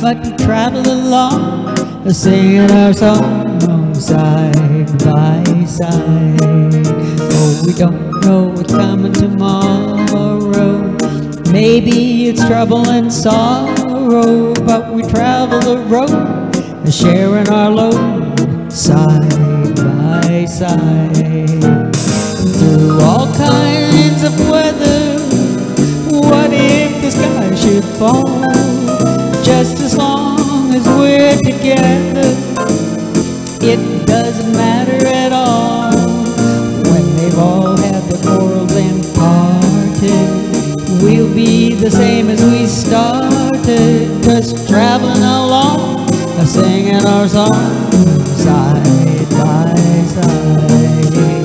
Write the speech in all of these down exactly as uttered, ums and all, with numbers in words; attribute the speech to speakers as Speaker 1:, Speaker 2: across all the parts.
Speaker 1: but we travel along, singing our song side by side. Oh, we don't know what's coming tomorrow. Maybe it's trouble and sorrow, but we travel the road, sharing our load side by side. Through all kinds of weather, what if the sky should fall? Just as long as we're together, it doesn't matter at all. When they've all had their quarrels and parted, we'll be the same as we started, just traveling along, singing our song side by side.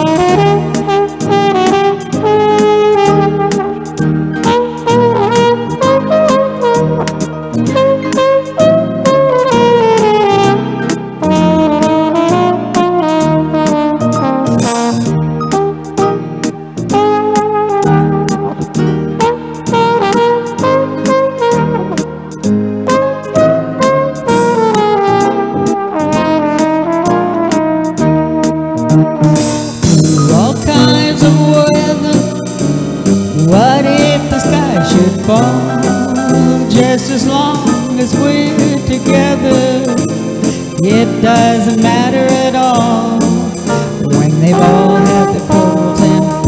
Speaker 1: Through all kinds of weather, what if the sky should fall? Just as long as we're together, it doesn't matter at all. When they've all had their quarrels and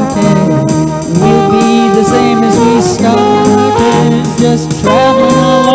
Speaker 1: parted, we'll be the same as we started, just traveling along,